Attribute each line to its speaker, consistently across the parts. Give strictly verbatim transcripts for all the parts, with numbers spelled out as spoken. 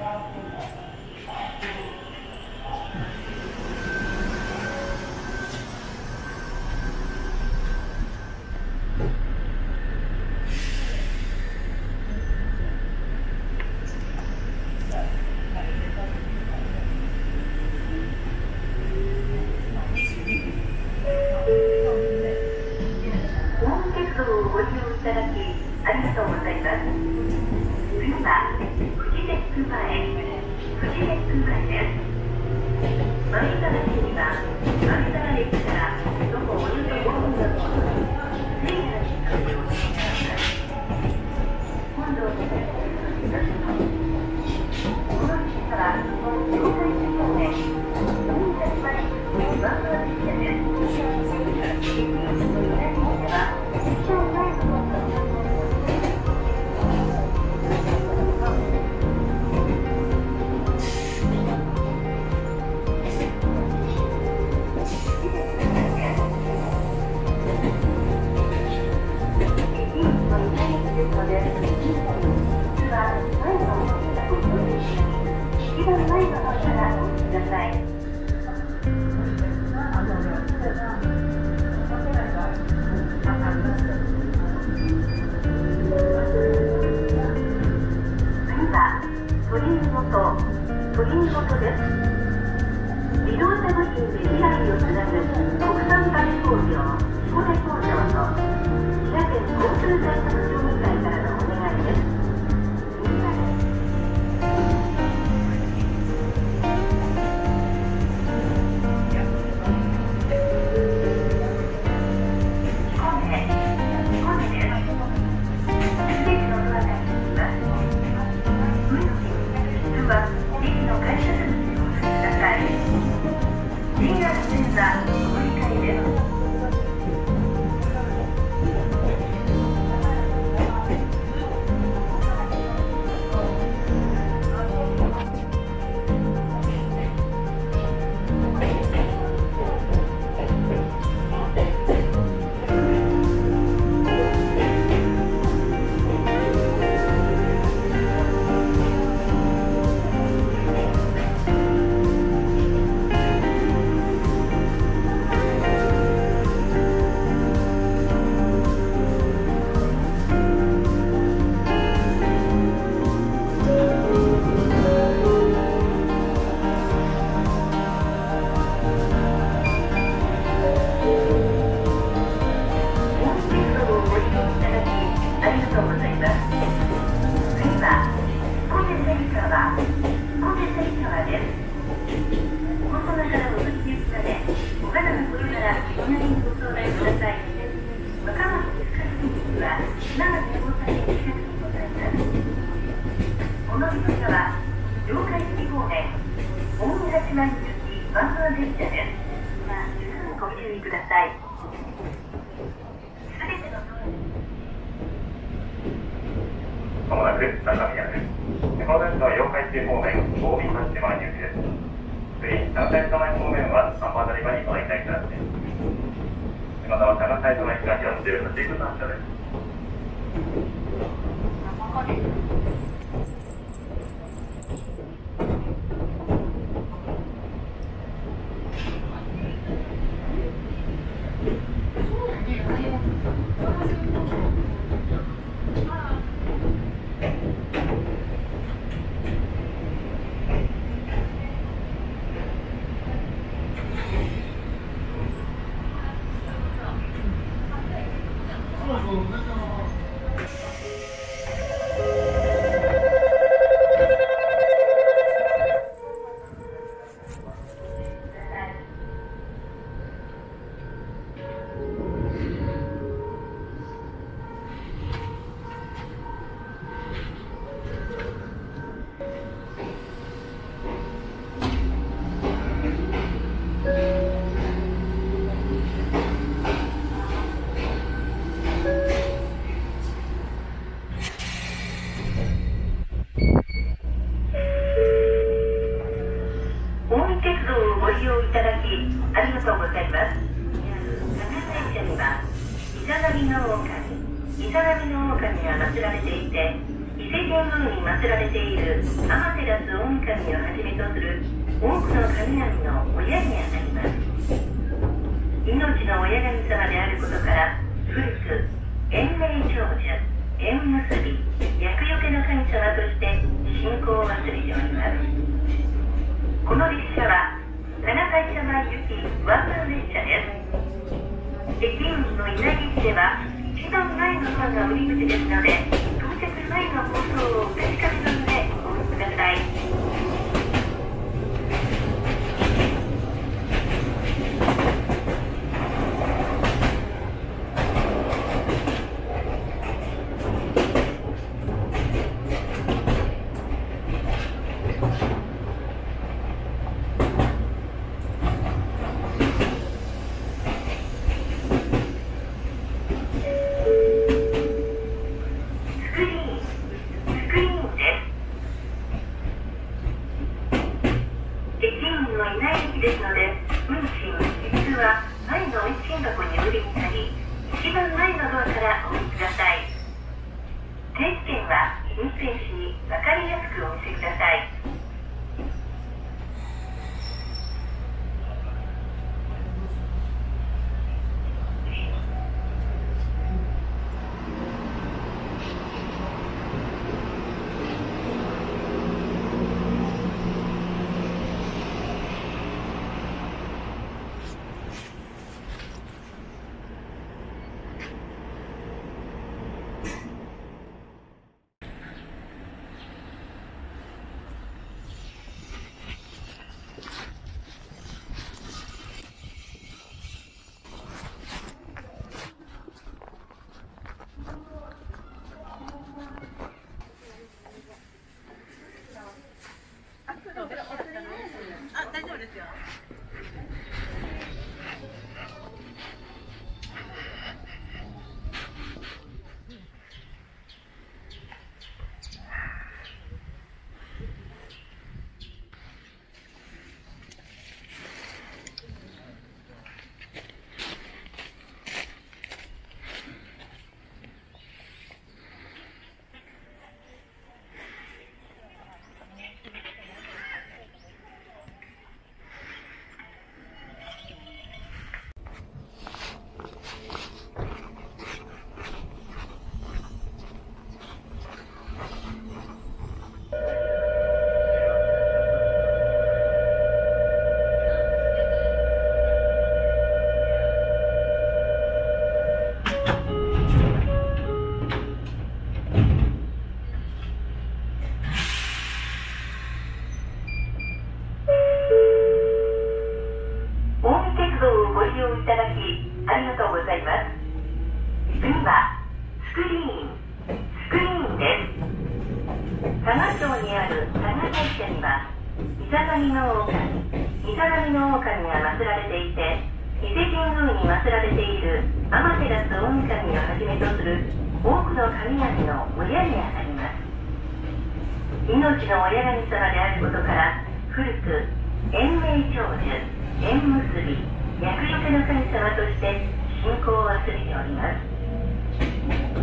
Speaker 1: イザナミの狼が祀られていて、イ伊勢神宮に祀られている天照大神をはじめとする多くの神々の親にあたります。命の親神様であることから古く延命長寿、縁結び、厄除けの神様として信仰を忘れております。この列車は田中市山行きワンマン列車です。駅員の稲城市では一番前のドアが売り口ですので、到着前の放送をお確かめの上お待ちください。ですので、運賃、実は前の運賃箱にお売りになり、一番前のドアからお降りください。定期券は運転士に分かりやすくお見せください。命の親神様であることから古く延命長寿、縁結び、厄除けの神様として信仰を忘れております。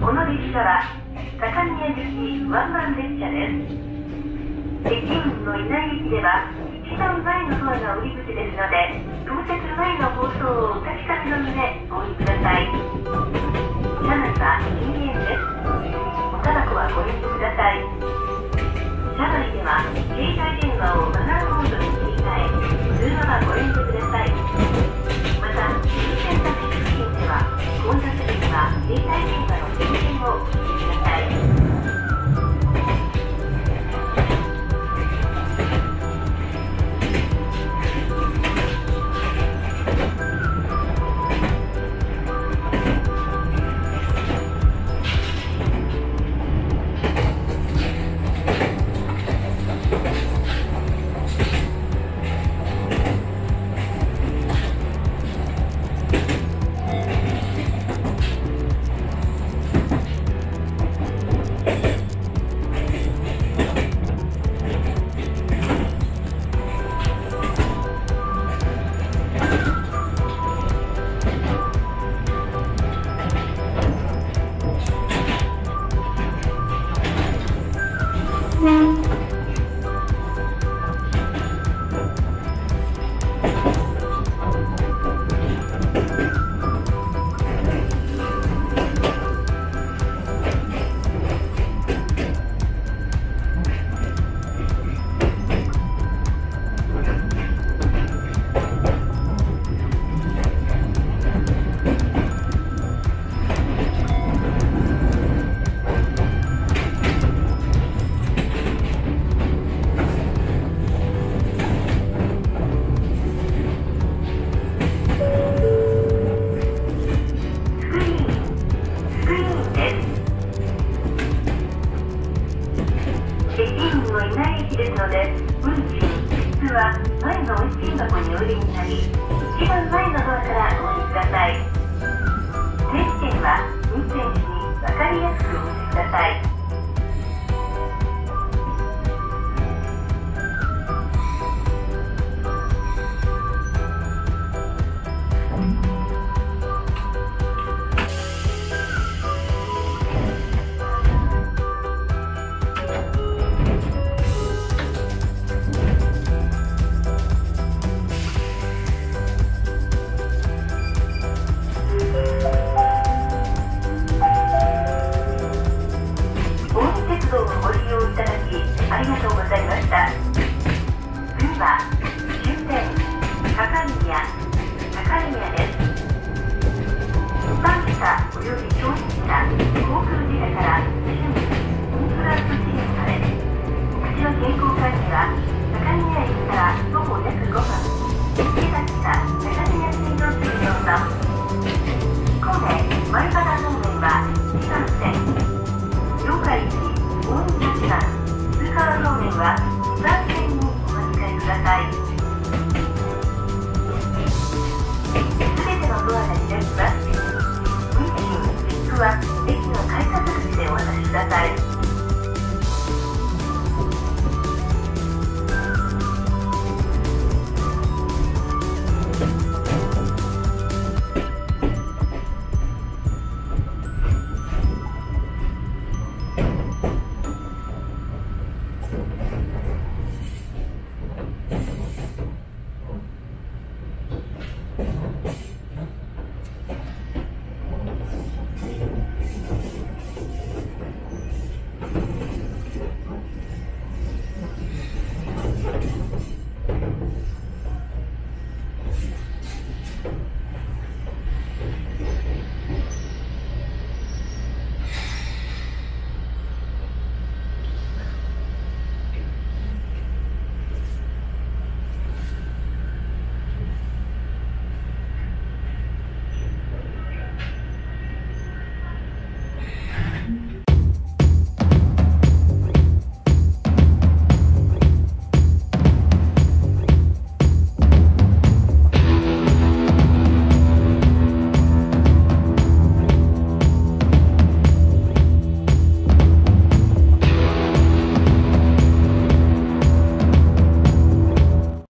Speaker 1: この列車は高宮行きワンマン列車です。駅員の稲城駅では一番前のドアが売り口ですので、到着前の放送をお確かめの上お降りください。車内は禁煙です。おタバコはご遠慮ください。車内では携帯電話をマナーモードに切り替え、通話はご遠慮ください。また、優先タクシー付近では混雑時には携帯電話の電源をお切りください。